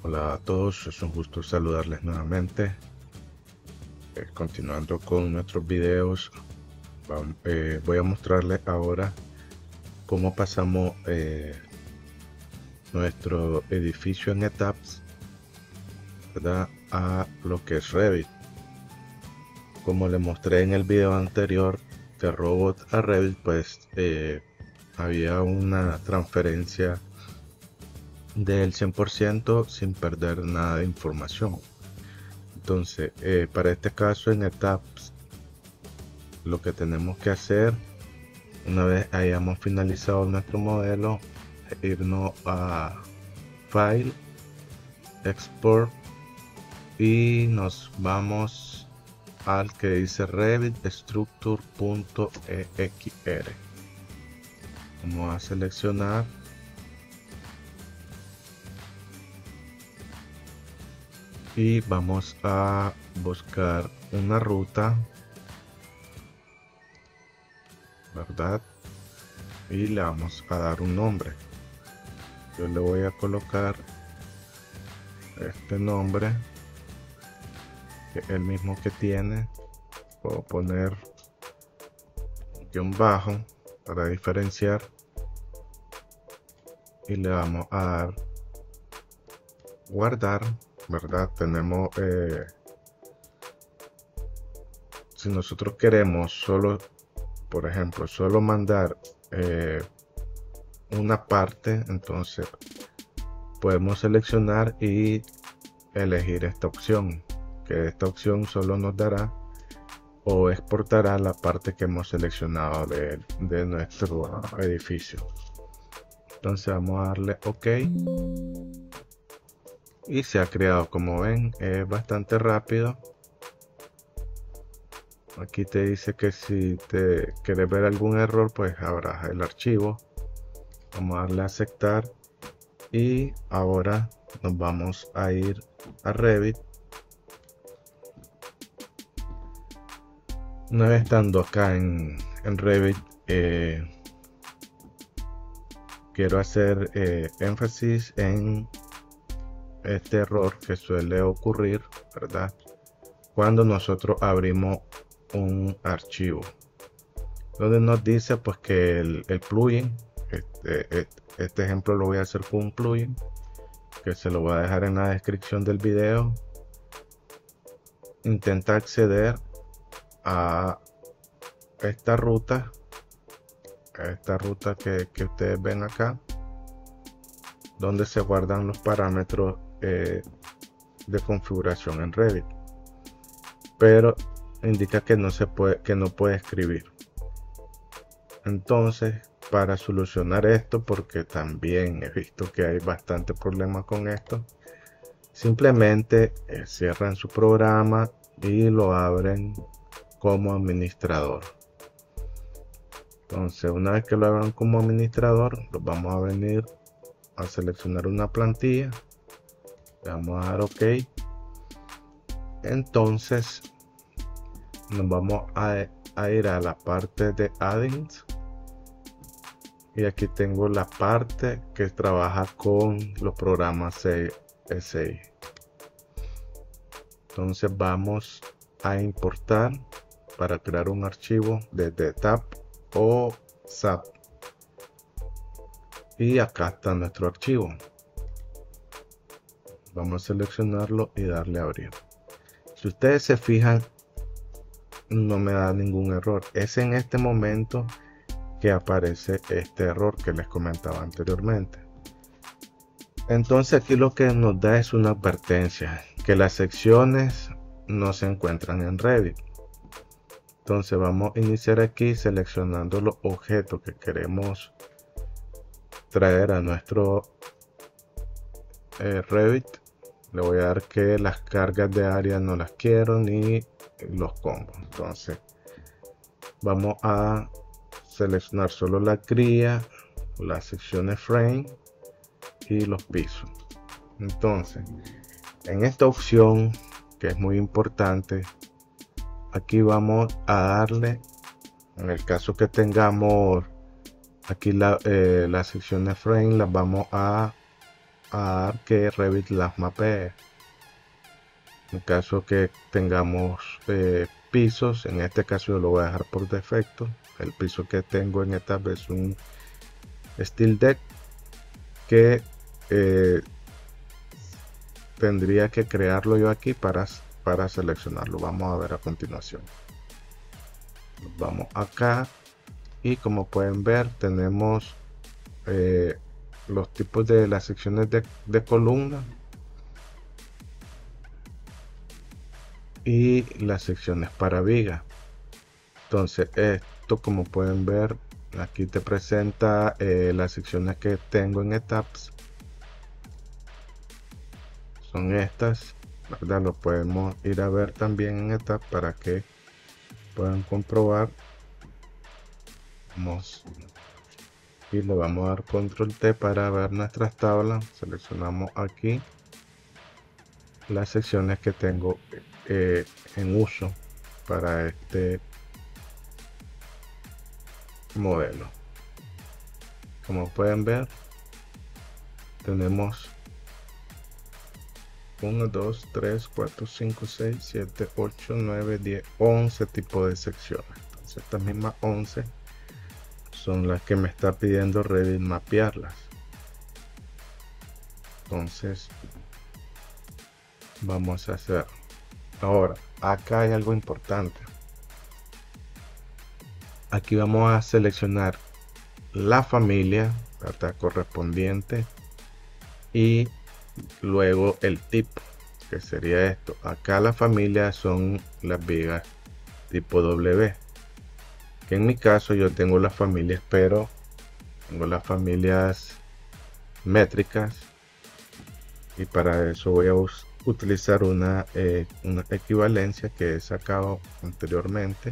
Hola a todos, es un gusto saludarles nuevamente. Continuando con nuestros videos, voy a mostrarles ahora cómo pasamos nuestro edificio en etapas, ¿verdad?, a lo que es Revit. Como les mostré en el video anterior de Robot a Revit, pues había una transferencia del 100% sin perder nada de información. Entonces, para este caso en etapas, lo que tenemos que hacer una vez hayamos finalizado nuestro modelo es irnos a File, Export y nos vamos al que dice Revit Structure.exr. Vamos a seleccionar y vamos a buscar una ruta, ¿verdad? Y le vamos a dar un nombre. Yo le voy a colocar este nombre, que es el mismo que tiene. Puedo poner guión bajo para diferenciar y le vamos a dar guardar, ¿verdad? Tenemos si nosotros queremos solo, por ejemplo, solo mandar una parte, entonces podemos seleccionar y elegir esta opción, que esta opción solo nos dará o exportará la parte que hemos seleccionado de nuestro edificio. Entonces vamos a darle OK y se ha creado. Como ven, es bastante rápido. Aquí te dice que si te quieres ver algún error, pues abras el archivo. Vamos a darle a aceptar y ahora nos vamos a ir a Revit. Una vez estando acá en Revit, quiero hacer énfasis en este error que suele ocurrir, ¿verdad?, cuando nosotros abrimos un archivo donde nos dice pues que el plugin, este ejemplo lo voy a hacer con un plugin que se lo voy a dejar en la descripción del video, intenta acceder a esta ruta que ustedes ven acá, donde se guardan los parámetros de configuración en Revit, pero indica que no puede escribir. Entonces, para solucionar esto, porque también he visto que hay bastante problema con esto, simplemente cierran su programa y lo abren como administrador. Entonces, una vez que lo abran como administrador, los vamos a venir a seleccionar una plantilla, le vamos a dar OK. Entonces nos vamos a ir a la parte de add-ins y aquí tengo la parte que trabaja con los programas CSI. Entonces vamos a importar para crear un archivo desde TAP o SAP y acá está nuestro archivo. Vamos a seleccionarlo y darle a abrir. Si ustedes se fijan, no me da ningún error. Es en este momento que aparece este error que les comentaba anteriormente. Entonces aquí lo que nos da es una advertencia que las secciones no se encuentran en Revit. Entonces vamos a iniciar aquí seleccionando los objetos que queremos traer a nuestro Revit. Le voy a dar que las cargas de área no las quiero ni los combos. Entonces vamos a seleccionar solo la cría, las secciones frame y los pisos. Entonces en esta opción, que es muy importante, aquí vamos a darle, en el caso que tengamos aquí las secciones frame, las vamos a a que Revit las mapee. En caso que tengamos pisos, en este caso yo lo voy a dejar por defecto. El piso que tengo en esta es un steel deck que tendría que crearlo yo aquí para seleccionarlo. Vamos a ver a continuación. Vamos acá y como pueden ver tenemos los tipos de las secciones de columna y las secciones para viga. Entonces esto, como pueden ver, aquí te presenta las secciones que tengo en etapas. Son estas, ¿verdad? Lo podemos ir a ver también en etapas para que puedan comprobar. Y le vamos a dar control T para ver nuestras tablas. Seleccionamos aquí las secciones que tengo en uso para este modelo. Como pueden ver, tenemos 1, 2, 3, 4, 5, 6, 7, 8, 9, 10, 11 tipos de secciones. Entonces estas mismas 11 son las que me está pidiendo Revit mapearlas. Entonces vamos a hacer. Ahora, acá hay algo importante. Aquí vamos a seleccionar la familia, ¿verdad?, correspondiente, y luego el tipo, que sería esto. Acá la familia son las vigas tipo W, que en mi caso yo tengo las familias, pero tengo las familias métricas, y para eso voy a utilizar una equivalencia que he sacado anteriormente.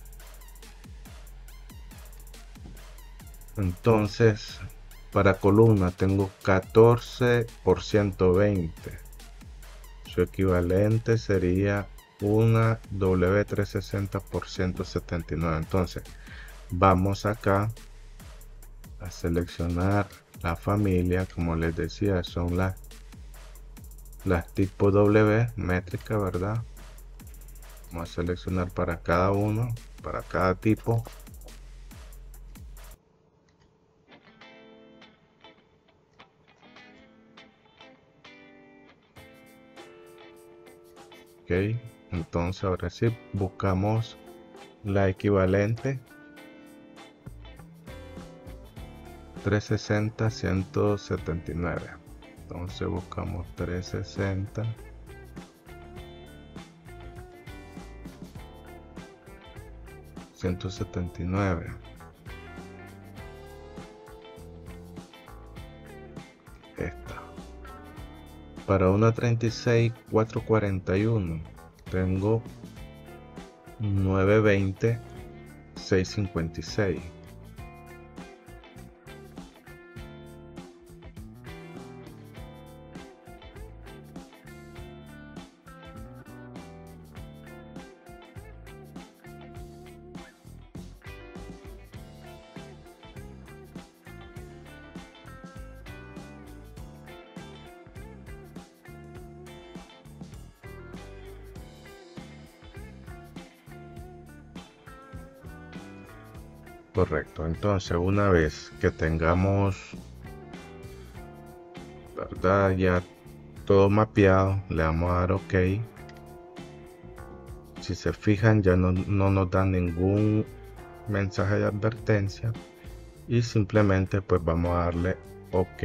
Entonces, para columna tengo 14 por 120. Su equivalente sería una W360 por 179. Entonces, vamos acá a seleccionar la familia. Como les decía, son las tipo W métrica, ¿verdad? Vamos a seleccionar para cada uno, para cada tipo. Ok, entonces ahora sí buscamos la equivalente 360 179. Entonces buscamos 360 179. Esta. Para una 36 441 tengo 920 656. Correcto. Entonces, una vez que tengamos, ¿verdad?, ya todo mapeado, le vamos a dar OK. Si se fijan, ya no nos dan ningún mensaje de advertencia, y simplemente pues vamos a darle OK.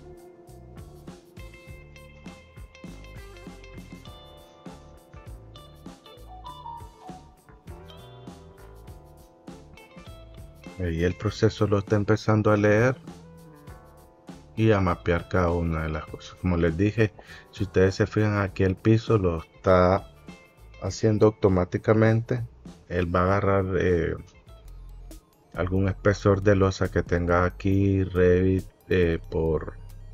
Y el proceso lo está empezando a leer y a mapear cada una de las cosas. Como les dije, si ustedes se fijan, aquí el piso lo está haciendo automáticamente. Él va a agarrar algún espesor de losa que tenga aquí Revit por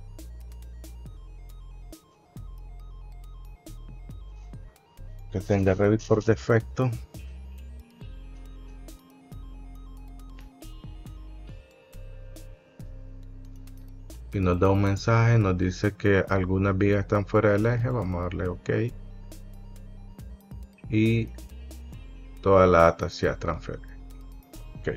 defecto, y nos da un mensaje, nos dice que algunas vigas están fuera del eje. Vamos a darle OK y toda la data se ha transferido. OK.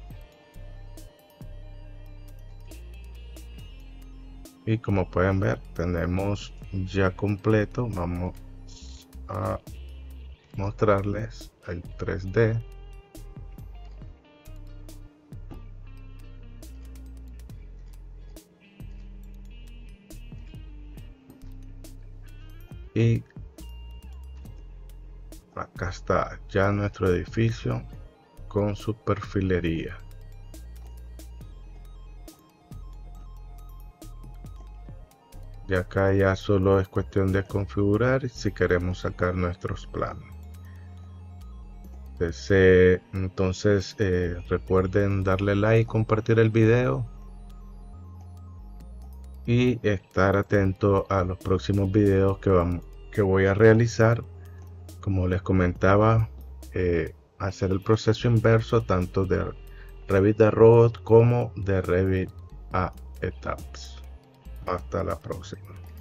Y como pueden ver, tenemos ya completo. Vamos a mostrarles el 3D. Y acá está ya nuestro edificio con su perfilería. Y acá ya solo es cuestión de configurar si queremos sacar nuestros planos. Entonces recuerden darle like y compartir el video y estar atento a los próximos videos que voy a realizar. Como les comentaba, hacer el proceso inverso tanto de Revit a Robot como de Revit a Etaps. Hasta la próxima.